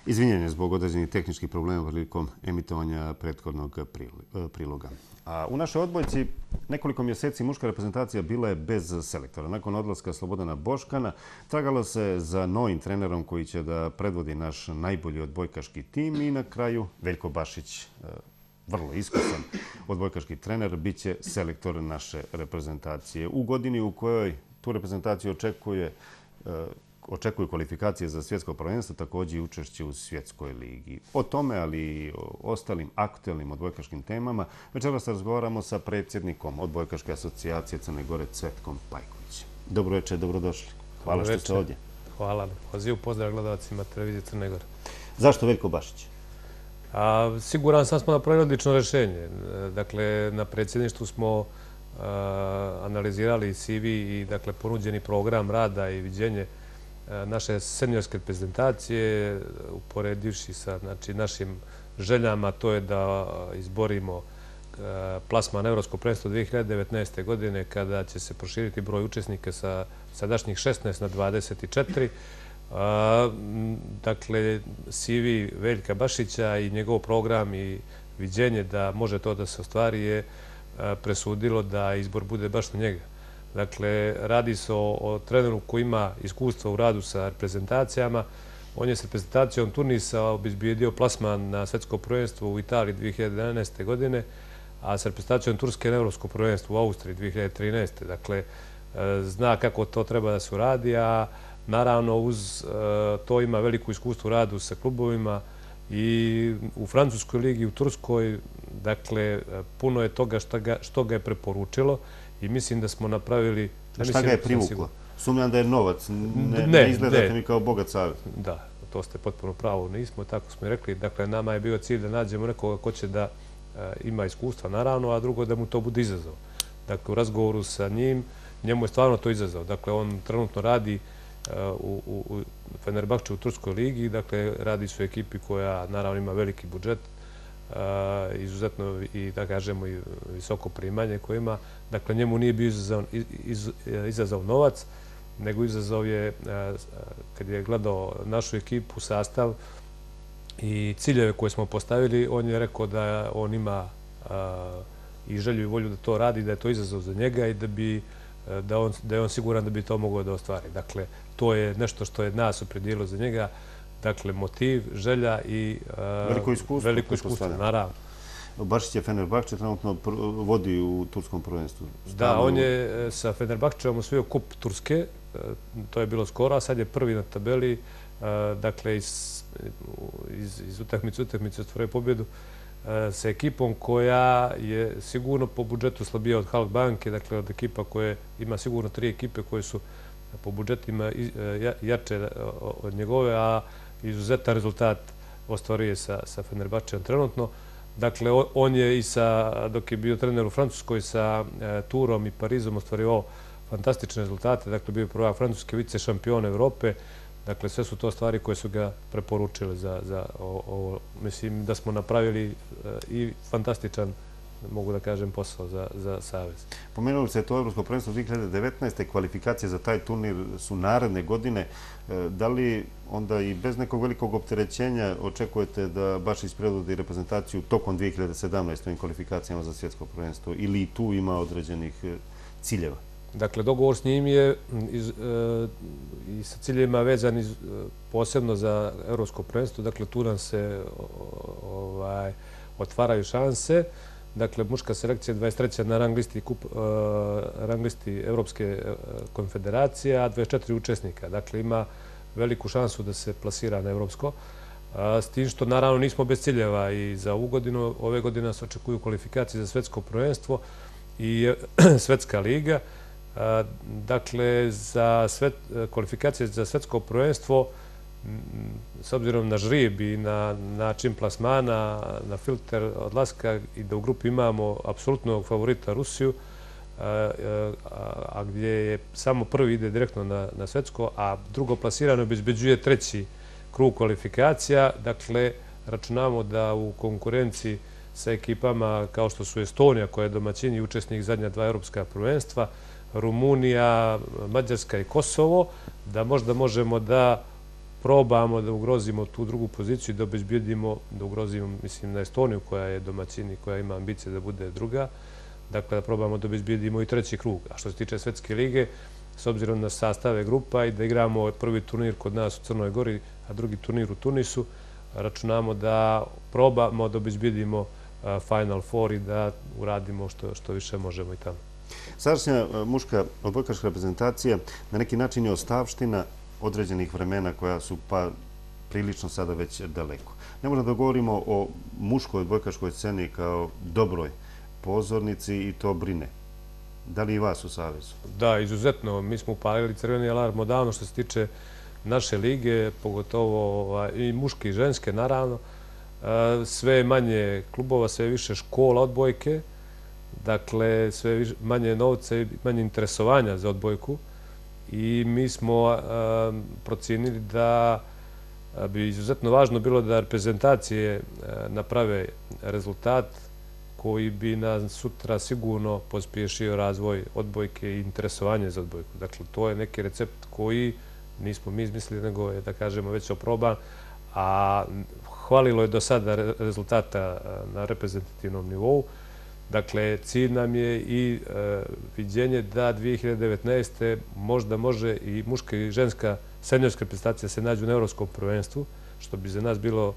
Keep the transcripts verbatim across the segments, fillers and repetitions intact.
Izvinjenje zbog određenih tehničkih problema prilikom emitovanja prethodnog priloga. A u našoj odbojci nekoliko mjeseci muška reprezentacija bila je bez selektora. Nakon odlaska Slobodana Boškana tragalo se za novim trenerom koji će da predvodi naš najbolji odbojkaški tim i na kraju Veljko Bašić, vrlo iskusan odbojkaški trener, bit će selektor naše reprezentacije. U godini u kojoj tu reprezentaciju očekuje očekuju kvalifikacije za svjetsko prvenstvo, također i učešće u svjetskoj ligi. O tome, ali i o ostalim aktuelnim odbojkaškim temama, večeras razgovaramo sa predsjednikom Odbojkaške asocijacije Crne Gore, Cvetkom Pajkovićem. Dobro večer, dobrodošli. Hvala što ste ovdje. Hvala. Poziv, pozdrav gledalcima televizije Crne Gore. Zašto Veljko Bašić? Siguran sam smo napravili odlično rješenje. Dakle, na predsjedništvu smo analizirali C V i ponuđeni program rada i viđenje naše seniorske reprezentacije, uporedivši sa našim željama, to je da izborimo plasman na Evropsko prvenstvo dvije hiljade devetnaeste. godine, kada će se proširiti broj učesnika sa sadašnjih šesnaest na dvadeset četiri. Dakle, C V Veljka Bašića i njegov program i viđenje da može to da se ostvari je presudilo da izbor bude baš na njega. Dakle, radi se o treneru koji ima iskustva u radu sa reprezentacijama. On je s reprezentacijom Tunisa obezbijedio plasman na svjetsko prvenstvo u Italiji dvije hiljade jedanaeste. godine, a s reprezentacijom Turske na Evropsko prvenstvo u Austriji dvije hiljade trinaeste. Dakle, zna kako to treba da se uradi, a naravno uz to ima veliko iskustvo u radu sa klubovima i u Francuskoj ligi, u Turskoj. Dakle, puno je toga što ga je preporučilo i mislim da smo napravili... Šta ga je privuklo? Sumnjam da je novac. Ne izgledate mi kao bogat savjet. Da, to ste potpuno pravo. Nismo, tako smo i rekli. Dakle, nama je bio cilj da nađemo nekoga ko će da ima iskustva, naravno, a drugo da mu to bude izazov. Dakle, u razgovoru sa njim, njemu je stvarno to izazov. Dakle, on trenutno radi u Fenerbahču u Turskoj ligi. Dakle, radi su u ekipi koja, naravno, ima veliki budžet, izuzetno i, da kažemo, i visoko primanje koje ima. Dakle, njemu nije bio izazov novac, nego izazov je, kad je gledao našu ekipu, sastav i ciljeve koje smo postavili, on je rekao da on ima i želju i volju da to radi, da je to izazov za njega i da bi da je on siguran da bi to mogao da ostvari. Dakle, to je nešto što je nas opredijelilo za njega. Dakle, motiv, želja i veliko iskustvo, naravno. Bašić je Fenerbahče trenutno vodi u turskom prvenstvu. Da, on je sa Fenerbahčevom osvojio kup Turske, to je bilo skoro, a sad je prvi na tabeli. Dakle, iz utakmice utakmice ostvaruje pobjedu sa ekipom koja je sigurno po budžetu slabija od Halk banke, dakle od ekipa koje ima sigurno tri ekipe koje su po budžetima jače od njegove, a izuzetan rezultat ostvaruje sa Fenerbahčevom trenutno. Dakle, on je i sa, dok je bio trener u Francuskoj, sa Turom i Parizom ostvario fantastične rezultate. Dakle, bio je prvak Francuske, vice šampion Evrope. Dakle, sve su to stvari koje su ga preporučile za ovo. Mislim da smo napravili i fantastičan, mogu da kažem, posao za Savez. Pomenuli se to Evropsko prvenstvo dvije hiljade devetnaeste. Kvalifikacije za taj turnir su naredne godine. Da li onda i bez nekog velikog opterećenja očekujete da Bašić predvodi reprezentaciju tokom dvije hiljade sedamnaeste. ovim kvalifikacijama za svjetsko prvenstvo ili i tu ima određenih ciljeva? Dakle, dogovor s njim je i sa ciljevima vezan posebno za Evropsko prvenstvo. Dakle, tu nam se otvaraju šanse. Dakle, muška selekcija dvadeset treća na rang listi Evropske konfederacije, a dvadeset četiri učesnika. Dakle, ima veliku šansu da se plasira na Evropsko. S tim što, naravno, nismo bez ciljeva i za ovu godinu. Ove godine nas očekuju kvalifikacije za svetsko prvenstvo i svetska liga. Dakle, za kvalifikacije za svetsko prvenstvo, s obzirom na žrijeb i na način plasmana, na filter odlaska i da u grupi imamo apsolutnog favorita Rusiju, a gdje je samo prvi ide direktno na svetsko, a drugo plasirano obezbeđuje treći krug kvalifikacija. Dakle, računamo da u konkurenciji sa ekipama kao što su Estonija, koja je domaćin i učesnik zadnja dva evropska prvenstva, Rumunija, Mađarska i Kosovo, da možda možemo da probamo da ugrozimo tu drugu poziciju i da obezbijedimo, da ugrozimo, mislim, na Estoniju koja je domaćin i koja ima ambicije da bude druga. Dakle, da probamo da obezbijedimo i treći krug. A što se tiče Svetske lige, s obzirom na sastave grupa i da igramo prvi turnir kod nas u Crnoj Gori, a drugi turnir u Tunisu, računamo da probamo da obezbijedimo Final Four i da uradimo što, što više možemo i tamo. Sadašnja muška odbojkaška reprezentacija na neki način je ostavština određenih vremena koja su pa prilično sada već daleko. Ne možemo da govorimo o muškoj odbojkaškoj sceni kao dobroj pozornici i to brine. Da li i vas u Savezu? Da, izuzetno. Mi smo upalili crveni alarm odavno što se tiče naše lige, pogotovo i muške i ženske, naravno. Sve manje klubova, sve više škola odbojke, dakle sve manje novca i manje interesovanja za odbojku. I mi smo procijenili da bi izuzetno važno bilo da reprezentacije naprave rezultat koji bi nas sutra sigurno pospješio razvoj odbojke i interesovanje za odbojku. Dakle, to je neki recept koji nismo mi izmislili, nego je, da kažemo, već oproban, a hvalilo je do sada rezultata na reprezentativnom nivou. Dakle, cilj nam je i viđenje da dvije hiljade devetnaeste. možda može i muška i ženska seniorska reprezentacija se nađu na Evropskom prvenstvu, što bi za nas bilo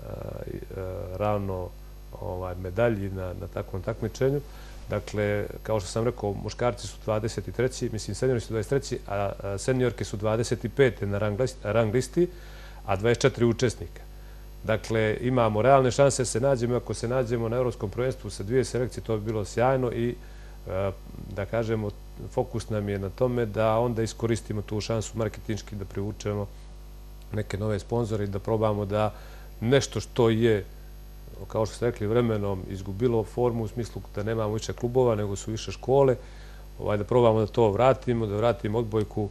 ravno medalji na takvom takmičenju. Dakle, kao što sam rekao, muškarci su dvadeset treći, mislim seniori su dvadeset treći, a seniorke su dvadeset pete na rang listi, a dvadeset četiri učesnika. Dakle, imamo realne šanse da se nađemo. Ako se nađemo na Evropskom prvenstvu sa dvije selekcije, to bi bilo sjajno i, da kažemo, fokus nam je na tome da onda iskoristimo tu šansu marketinški, da privučemo neke nove sponzore i da probamo da nešto što je, kao što ste rekli, vremenom izgubilo formu u smislu da nemamo više klubova, nego su više škole, da probamo da to vratimo, da vratimo odbojku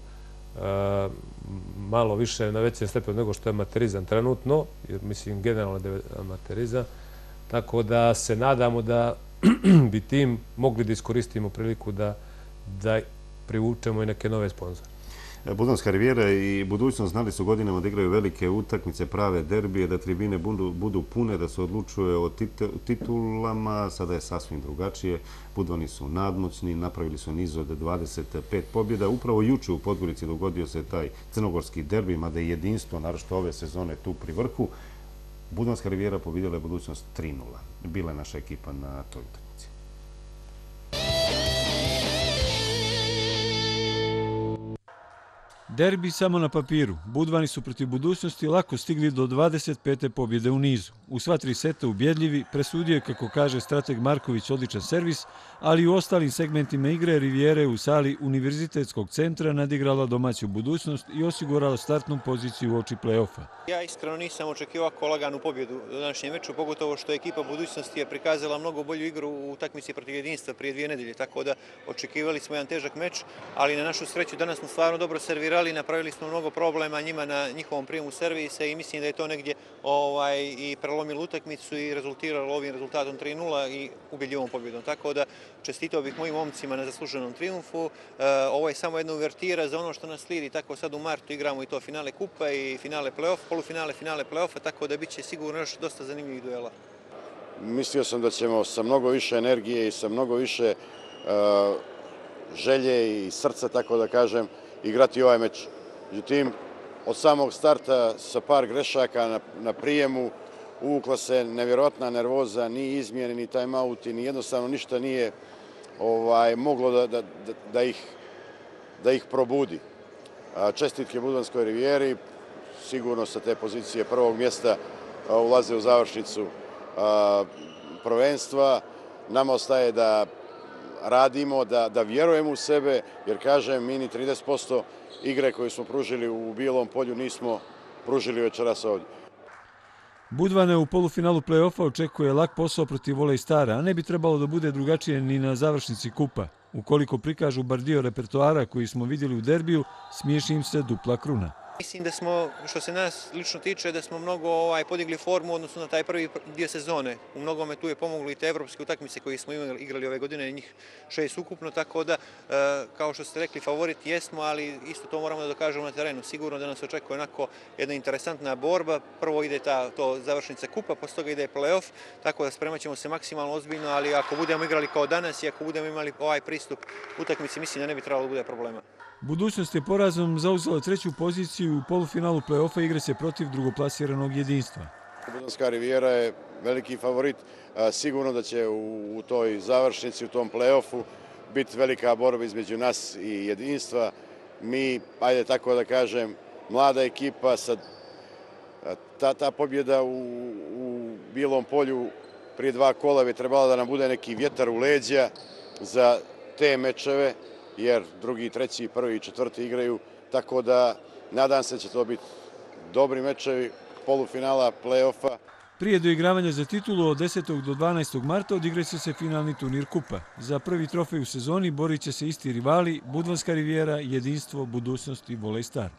malo više na većem stepenu nego što je amaterizam trenutno, jer mislim generalno da je amaterizam, tako da se nadamo da bi tim mogli da iskoristimo priliku da privučemo i neke nove sponzore. Budvanska rivijera i budućnost znali su godinama da igraju velike utakmice, prave derbije, da tribine budu pune, da se odlučuje o titulama. Sada je sasvim drugačije. Budvani su nadmoćni, napravili su niz od dvadeset pet pobjeda. Upravo juče u Podgorici dogodio se taj crnogorski derbi, mada je jedinstvo, naročito ove sezone, tu pri vrhu. Budvanska rivijera pobjedila je budućnost tri nula. Bila je naša ekipa na toj utakmici. Derbi samo na papiru. Budvani su protiv budućnosti lako stigli do dvadeset pete pobjede u nizu. U sva tri seta ubjedljivi, presudio je, kako kaže strateg Marković, odličan servis, ali i u ostalim segmentima igre Rivijera je u sali Univerzitetskog centra nadigrala domaću budućnost i osigurala startnu poziciju u oči play-offa. Ja iskreno nisam očekivao ovako laganu pobjedu u današnjem meču, pogotovo što je ekipa budućnosti je prikazala mnogo bolju igru u utakmici protiv jedinstva prije dvije nedelje, tako da očekivali smo jedan težak meč, ali na našu sreću danas smo stvarno dobro servirali, napravili smo mnogo problema njima na njihovom prijemu servisa i mislim da je to negdje i prelomilo utakmicu i rezultiralo ovim rezultatom tri nula i ubjedljivom pobjedom. Tako da čestitao bih mojim momcima na zasluženom triumfu. Ovo je samo jedna uvertira za ono što nas slijedi, tako sad u martu igramo i to finale kupa i finale play-off, polufinale, finale play-offa, tako da bit će sigurno još dosta zanimljivih duela. Mislio sam da ćemo sa mnogo više energije i sa mnogo više želje i srca, tako da kažem, igrati ovaj meč. Međutim, od samog starta sa par grešaka na prijemu uvukla se nevjerojatna nervoza, ni izmjene, ni time-outi, ni jednostavno ništa nije moglo da ih probudi. Čestitke Budvanskoj rivijeri, sigurno sa te pozicije prvog mjesta ulaze u završnicu prvenstva. Nama ostaje da radimo, da vjerujemo u sebe, jer kažem, mi ni trideset posto igre koje smo pružili u Bijelom polju nismo pružili večeras ovdje. Budvane u polufinalu play-offa očekuje lak posao protiv Volej Stara, a ne bi trebalo da bude drugačije ni na završnici kupa. Ukoliko prikažu bar dio repertoara koji smo vidjeli u derbiju, smiješi im se dupla kruna. Mislim da smo, što se nas lično tiče, da smo mnogo podigli formu odnosno na taj prvi dio sezone. U mnogome tu je pomogli i te evropske utakmice koje smo igrali ove godine, njih šest ukupno, tako da, kao što ste rekli, favorit jesmo, ali isto to moramo da dokažemo na terenu. Sigurno da nas očekuje onako jedna interesantna borba. Prvo ide ta završnica kupa, posle toga ide play-off, tako da spremat ćemo se maksimalno ozbiljno, ali ako budemo igrali kao danas i ako budemo imali ovaj pristup utakmici, mislim da ne bi trebalo da bude problema. Budućnost je porazom zauzela treću poziciju u polufinalu play-offa, igra se protiv drugoplasiranog Jedinstva. Budanska Rivijera je veliki favorit. Sigurno da će u toj završnici, u tom play-offu biti velika borba između nas i Jedinstva. Mi, ajde tako da kažem, mlada ekipa, ta pobjeda u Bilom polju prije dva kola bi trebala da nam bude neki vjetar u leđa za te mečeve, jer drugi, treći, prvi i četvrti igraju, tako da nadam se da će to biti dobri mečevi polufinala play-offa. Prije doigravanja za titulu od desetog do dvanaestog marta odigraće se finalni turnir kupa. Za prvi trofej u sezoni borit će se isti rivali Budvanska Rivijera, Jedinstvo, Budućnost i Volej Star.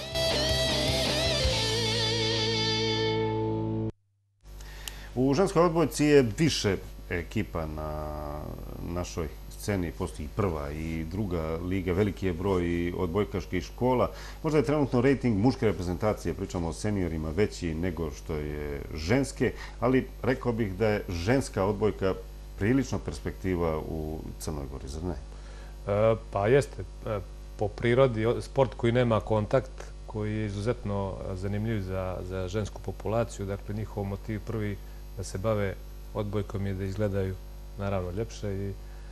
U ženskoj odbojci je više ekipa na našoj sceni, postoji prva i druga liga, veliki je broj odbojkaških škola. Možda je trenutno rejting muške reprezentacije, pričamo o seniorima, veći nego što je ženske, ali rekao bih da je ženska odbojka prilično perspektiva u Crnoj Gori, zar ne? Pa jeste. Po prirodi, sport koji nema kontakt, koji je izuzetno zanimljiv za žensku populaciju, dakle njihov motiv prvi da se bave odbojkom je da izgledaju naravno ljepše i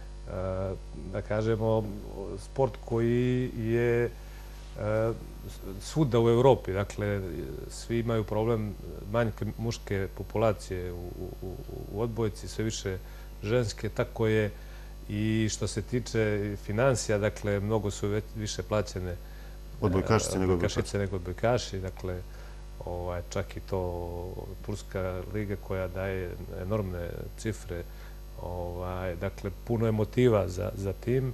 da kažemo sport koji je svuda u Evropi. Dakle, svi imaju problem manjke muške populacije u odbojci, sve više ženske, tako je i što se tiče finansija, dakle, mnogo su više plaćene odbojkašice nego odbojkaši, dakle, čak i to Turska liga koja daje enormne cifre. Dakle, puno je motiva za tim.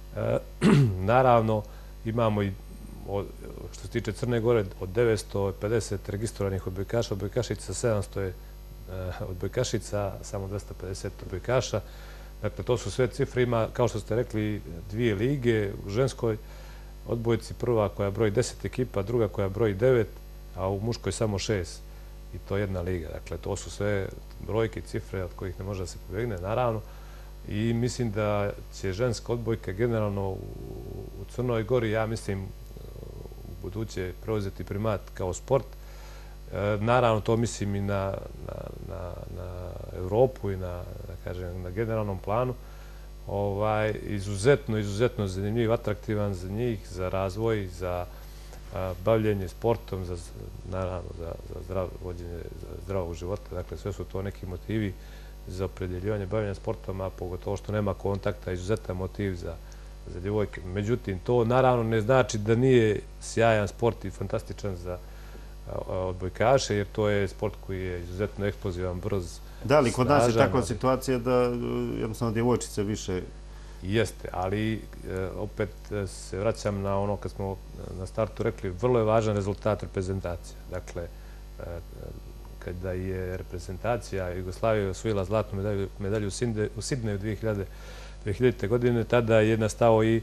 Naravno, imamo i, što se tiče Crne Gore, od devetsto pedeset registrovanih odbojkaša, odbojkašica sedamsto je odbojkašica, samo dvesta pedeset odbojkaša. Dakle, to su sve cifre. Ima, kao što ste rekli, dvije lige u ženskoj odbojci. Prva koja broji deset ekipa, druga koja broji devet, a u muškoj samo šest. I to je jedna liga. Dakle, to su sve brojke, cifre od kojih ne može da se pobegne, naravno. I mislim da će ženska odbojka generalno u Crnoj Gori, ja mislim, u buduće preuzeti primat kao sport. Naravno, to mislim i na Evropu i na generalnom planu. Izuzetno, izuzetno zanimljiv, atraktivan za njih, za razvoj, za bavljenje sportom, naravno za vođenje zdravog života. Dakle, sve su to neki motivi za opredeljivanje bavljenja sportom, a pogotovo što nema kontakta, izuzetan motiv za djevojke. Međutim, to naravno ne znači da nije sjajan sport i fantastičan za odbojkaše, jer to je sport koji je izuzetno eksplozivan, brz, snažan. Da, ali kod nas je takva situacija da jednostavno djevojčice više... Jeste, ali opet se vraćam na ono kad smo na startu rekli, vrlo je važan rezultat reprezentacija. Dakle, kada je reprezentacija Jugoslavije osvojila zlatnu medalju u Sidneju dve hiljadite. godine, tada je nastao i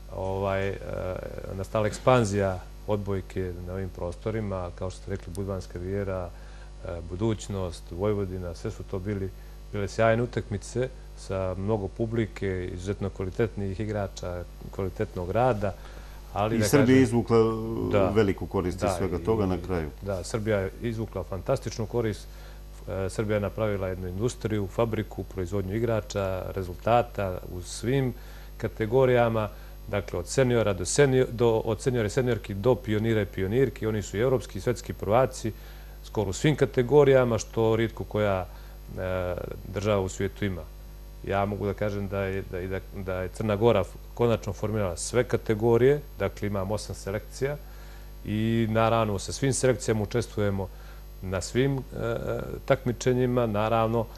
nastala ekspanzija odbojke na ovim prostorima, kao što ste rekli, Budvanska Rivijera, Budućnost, Vojvodina, sve su to bile sjajne utakmice sa mnogo publike, izuzetno kvalitetnih igrača, kvalitetnog rada. I Srbija je izvukla veliku korist iz svega toga na kraju. Da, Srbija je izvukla fantastičnu korist. Srbija je napravila jednu industriju, fabriku, proizvodnju igrača, rezultata u svim kategorijama. Dakle, od seniora od seniora i seniorki do pionira i pionirki. Oni su i evropski i svetski prvaci, skoro u svim kategorijama, što rijetko koja država u svijetu ima. Ja mogu da kažem da je Crna Gora konačno formirala sve kategorije, dakle imamo osam selekcija i naravno sa svim selekcijama učestvujemo na svim takmičenjima, naravno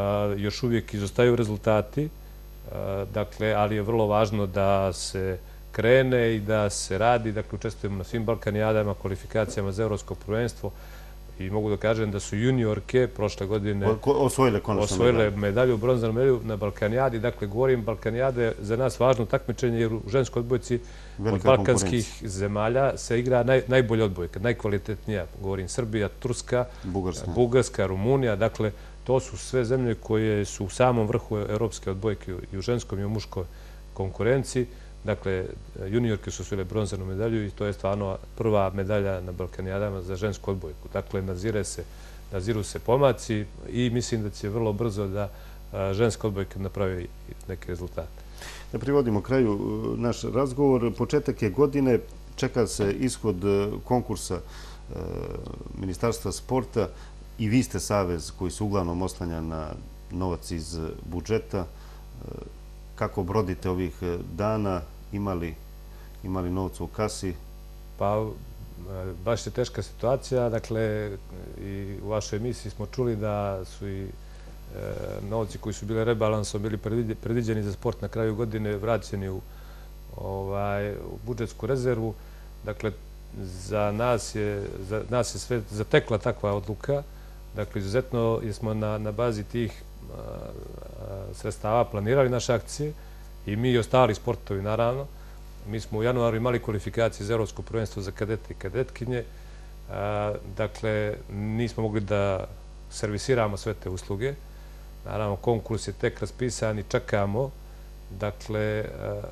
još uvijek izostaju rezultati, dakle, ali je vrlo važno da se krene i da se radi. Dakle, učestvujemo na svim balkanijadama, kvalifikacijama za evropsko prvenstvo i mogu da kažem da su juniorke prošle godine osvojile medalju, bronzanu medalju na balkanijadi. Dakle, govorim, balkanijada je za nas važno takmičenje jer u ženskoj odbojci od balkanskih zemalja se igra najbolja odbojka, najkvalitetnija. Govorim Srbija, Turska, Bugarska, Rumunija. Dakle, to su sve zemlje koje su u samom vrhu evropske odbojke i u ženskom i u muškoj konkurenciji. Dakle, juniorke su osvojile bronzanu medalju i to je stvarno prva medalja na balkanijadama za žensku odbojku. Dakle, naziru se pomaci i mislim da će vrlo brzo da ženska odbojka napravi neke rezultate. Da privodimo kraju naš razgovor. Početak je godine, čeka se ishod konkursa Ministarstva sporta i vi ste savez koji se uglavnom oslanja na novac iz budžeta. Kako brodite ovih dana? Imali novca u kasi? Pa, baš je teška situacija. Dakle, i u vašoj emisiji smo čuli da su i novci koji su bili rebalansom, bili predviđeni za sport na kraju godine, vraćeni u budžetsku rezervu. Dakle, za nas je sve zatekla takva odluka. Dakle, izuzetno smo na bazi tih sredstava planirali naše akcije i mi i ostali sportovi, naravno. Mi smo u januaru imali kvalifikacije za evropsko prvenstvo za kadete i kadetkinje. Dakle, nismo mogli da servisiramo sve te usluge. Naravno, konkurs je tek raspisan i čekamo. Dakle,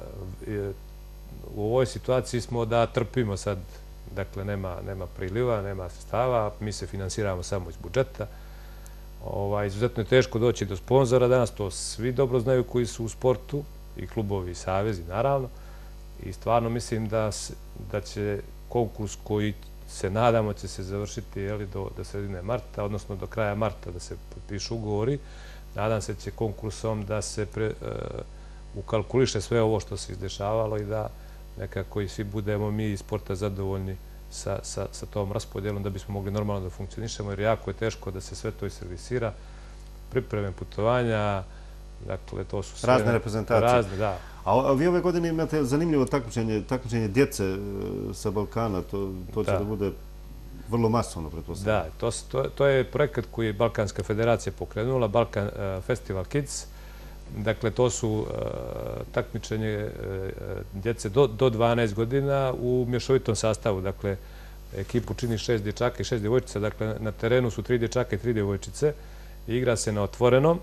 u ovoj situaciji smo da trpimo sad. Dakle, nema priliva, nema sredstava. Mi se finansiramo samo iz budžeta. Izuzetno je teško doći do sponzora danas. To svi dobro znaju koji su u sportu, i klubovi i savezi, naravno. I stvarno mislim da će konkurs koji se nadamo će se završiti do sredine marta, odnosno do kraja marta da se potpišu ugovori. Nadam se će konkursom da se ukalkuliše sve ovo što se izdešavalo i da nekako i svi budemo mi iz sporta zadovoljni sa tom raspodjelom da bismo mogli normalno da funkcionišemo, jer jako je teško da se sve to servisira. Pripreme putovanja, dakle, to su sve... Razne reprezentacije. Razne, da. A vi ove godine imate zanimljivo takmičenje, takmičenje djece sa Balkana. To će da bude vrlo masovno, pretpostavljam. Da, to je projekat koji je Balkanska federacija pokrenula, Balkan Festival Kids. Dakle, to su takmičenje djece do dvanaest godina u mješovitom sastavu. Dakle, ekipu čini šest dječaka i šest djevojčica. Dakle, na terenu su tri dječaka i tri djevojčice. Igra se na otvorenom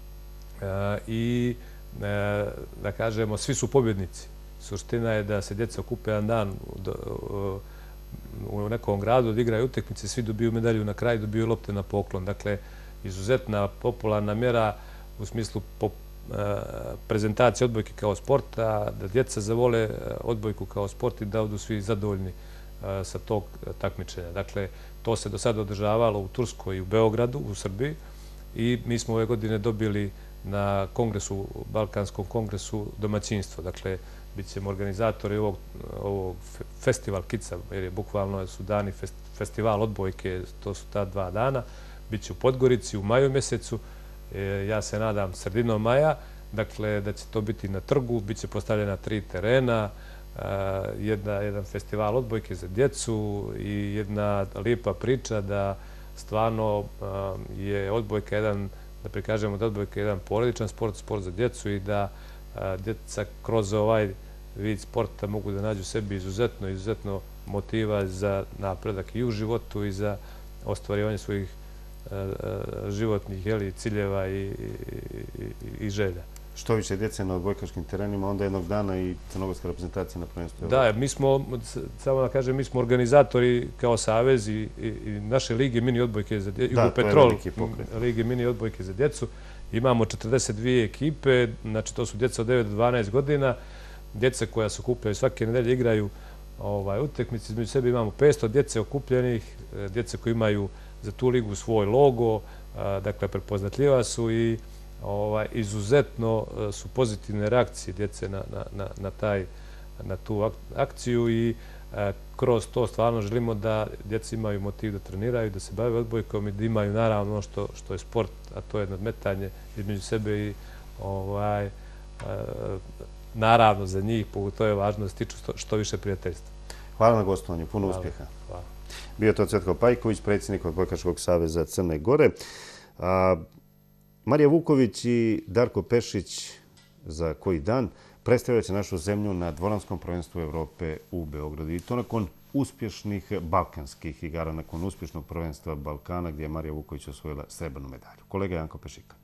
i, da kažemo, svi su pobjednici. Suština je da se djeca okupe jedan dan u nekom gradu, da igraju utakmice, svi dobiju medalju na kraju, dobiju lopte na poklon. Dakle, izuzetna popularna mjera u smislu prezentacije odbojke kao sporta, da djeca zavole odbojku kao sport i da odu svi zadovoljni sa tog takmičenja. Dakle, to se do sada održavalo u Turskoj i u Beogradu, u Srbiji, i mi smo ove godine dobili na kongresu, Balkanskom kongresu, domaćinstvo. Dakle, bit ćemo organizatori ovog festival Kica, jer je bukvalno su dani festival odbojke, to su ta dva dana. Biće u Podgorici u maju mjesecu. Ja se nadam sredinom maja, dakle da će to biti na trgu, bit će postavljena tri terena, jedan festival odbojke za djecu i jedna lijepa priča da stvarno je odbojka jedan, da prikažemo da odbojka je jedan porodičan sport, sport za djecu i da djeca kroz ovaj vid sporta mogu da nađu sebi izuzetno, izuzetno motiva za napredak i u životu i za ostvarivanje svojih životnih ciljeva i želja. Što više djece na odbojkaškim terenima, onda jednog dana i crnogorska reprezentacija na prvenstvu. Da, mi smo, samo da kažem, mi smo organizatori kao savez i naše lige mini odbojke za djecu, Jugopetrol lige mini odbojke za djecu. Imamo četrdeset dvije ekipe, znači to su djeca od devet do dvanaest godina, djeca koja se okupljaju svake nedelje, igraju utakmice, između sebe imamo petsto djece okupljenih, djece koji imaju za tu ligu svoj logo, dakle prepoznatljiva su i izuzetno su pozitivne reakcije djece na tu akciju i kroz to stvarno želimo da djeca imaju motiv da treniraju, da se bave odbojkom i da imaju naravno ono što je sport, a to je nadmetanje između sebe i naravno za njih, to je važno da stiču što više prijateljstva. Hvala na gostovanju, puno uspjeha. Bio je to Cvetko Pajković, predsjednik Odbojkaškog saveza Crne Gore. Marija Vuković i Darko Pešić za koji dan predstavljat će našu zemlju na dvoranskom prvenstvu Evrope u Beogradu. I to nakon uspješnih balkanskih igara, nakon uspješnog prvenstva Balkana gdje je Marija Vuković osvojila srebrnu medalju. Kolega Janko Pešika.